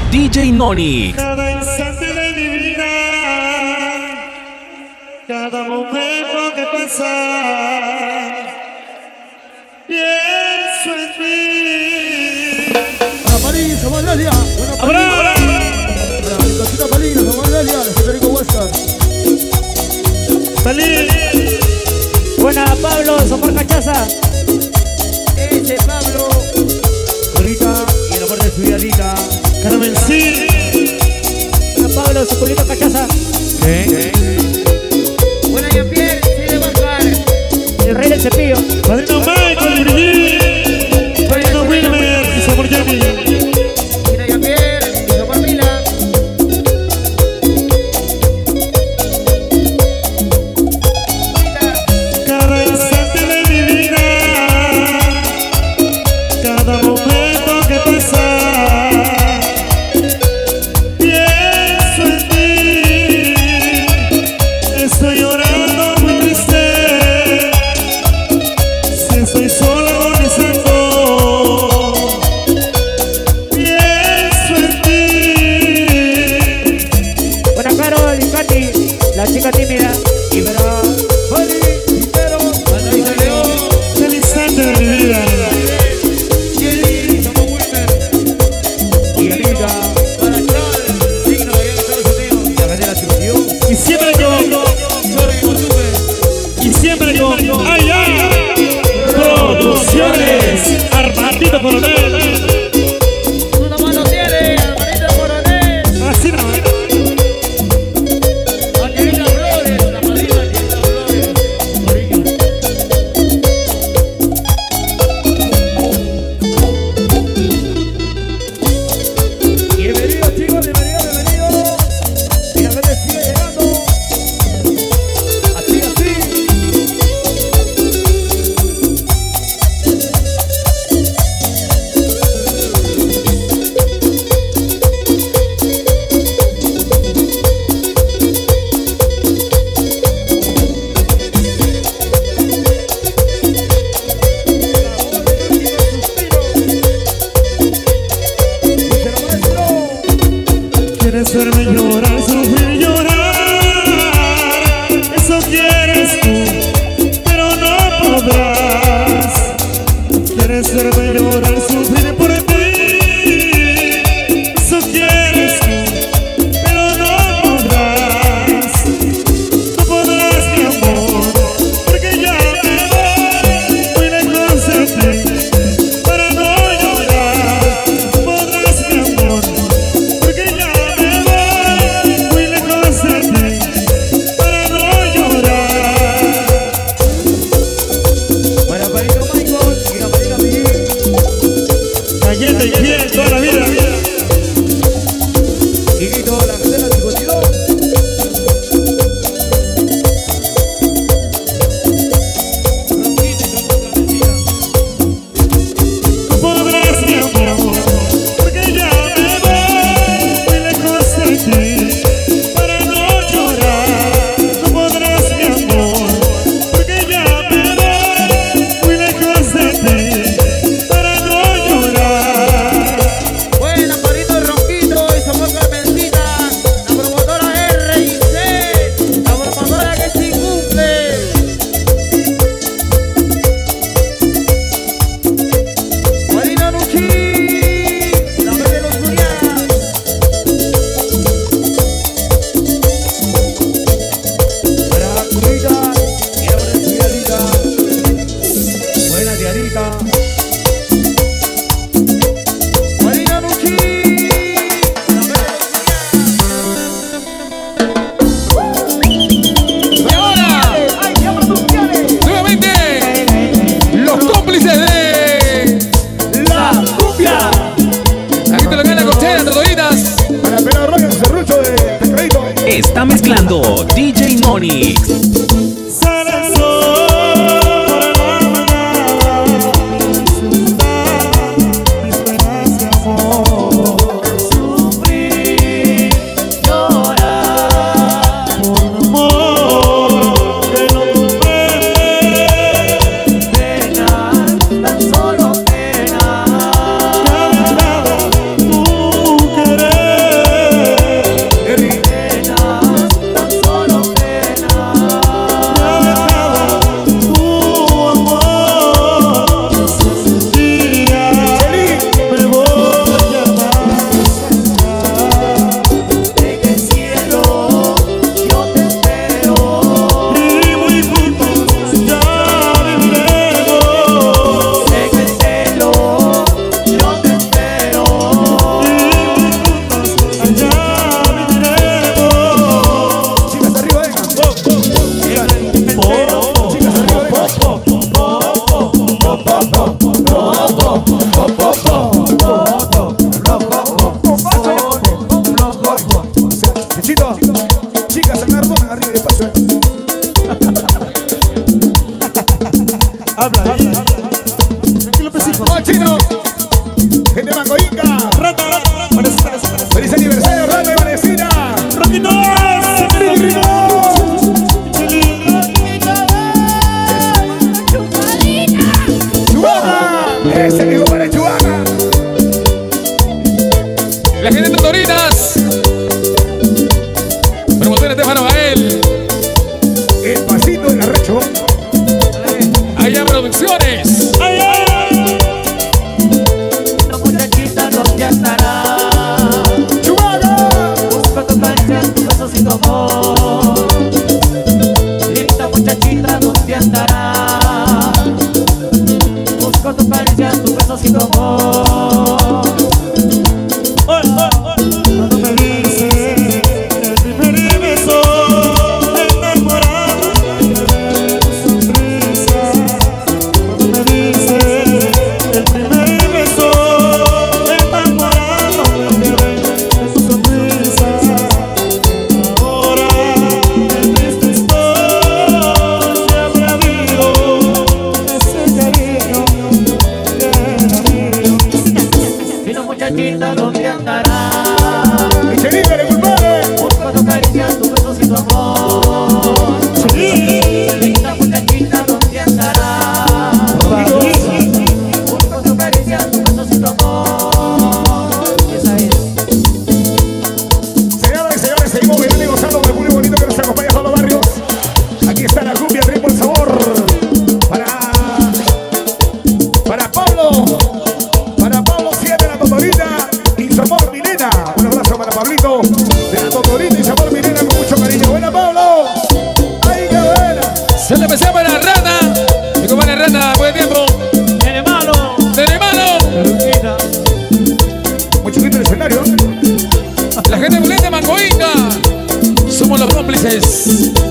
DJ Nonix. Cada instante de mi vida, cada momento que pasa, pienso en ti. Para París, somos Lelia. Buena París. Cosita París, somos Lelia, de Federico Huesca. París. Buena Pablo, Sopor Cachaza. Ese Pablo. Rita y en la parte de su Dianita. Carmen sí. Buena Pablo, Socorrito Cachaza. Buena Jean-Pierre, sí de Bajar. El rey del cepillo. Padrino Michael, Brigitte. Padrino Wilmer y su amor Jamie. Mira Jean-Pierre y Sopor Mila. Cada instante de mi vida, cada momento que pasa, pienso en ti. Estoy llorando muy triste, si estoy solo agonizando, pienso en ti. Buena Carol y Katy, la chica tímida. Y verá. El instante de mi vida. Y siempre con ay, ay, Producciones Armandito Coronel. Una mano tiene, Armandito Coronel. Así no. Angelina Flores, la madrina Angelina Flores. Bienvenidos chicos, bienvenidos. Y la gente sigue llegando. Así. Quieres verme llorar, sufrir, llorar. Eso quieres tú, pero no podrás. Quieres verme llorar, sufrir por ti. Eso quieres tú, pero no podrás. No podrás, mi amor, porque ya me voy muy lejos de ti. Para no llorar, no podrás, mi amor, porque ya muy lejos de ti, para no llorar. Para Parito Michael y la madrina Miguel. Galleta y piel toda la vida. Guiguito, la cadena 52. No podrás, mi amor, porque ya me voy muy lejos de ti, para no llorar. No podrás, mi amor, porque ya me voy muy lejos de ti, para no llorar. Buena Parito Ronquito y Somos Carmencita. La promotora R&C, la promotora que sí cumple. Marina Nucci, la vez de los Zurianos. Para Curita y la buena Dianita. Buena Dianita. Marina Nucci, la vez de los Zurianos. Y ahora, ¡ay, qué producciones! Nuevamente, los cómplices de La cumbia. aquí te lo gana cochera, toditas. Para Pena Royal, serrucho de crédito. Está mezclando DJ Nonix. Sale el sol por la mañana, mis penas de amor. Sufrir, llorar por un amor que no comprende. Pena, tan solo pena. Que ha dejado tu querer. La gente de Totolitas. Promotor Estefano Gael. El pasito del arrecho. Allá Producciones. Ay, ay, La muchachita, ¿dónde andará? ¡Chubaga! Busco tu caricia, tus besos y tu amor. Linda muchachita, ¿dónde andará? Busco tu caricia, tus besos y tu amor. cuando me dices el primer beso, enamorado me quedé de tu sonrisa. Cuando me dices el primer beso, enamorado me quedé de tu sonrisa. Ahora en triste estoy, habrá habido ese cariño que era mío. Linda muchachita, ¿dónde andará? ¡Michelita, le culpable! Busco tu caricia, tus besos y tu amor. Linda muchachita, ¿dónde andará? Busco tu caricia, tus besos y tu amor. Esa es. Señoras y señores, seguimos bailando y gozando con el público bonito que nos acompaña a todos los barrios. Aquí está la cumbia, el ritmo, el sabor. Para Pablo 7 de la Totolita y Sabor Milena. Un abrazo para Pablito de la Totolita y Sabor Milena con mucho cariño. ¡Buena, Pablo! ¡Ay, qué buena! Se le empezó para la rata. Mi compadre rata, buen tiempo. Tiene malo. ¡Tiene mano! Muy chiquito el escenario. La gente de Mangoinga. Somos los cómplices.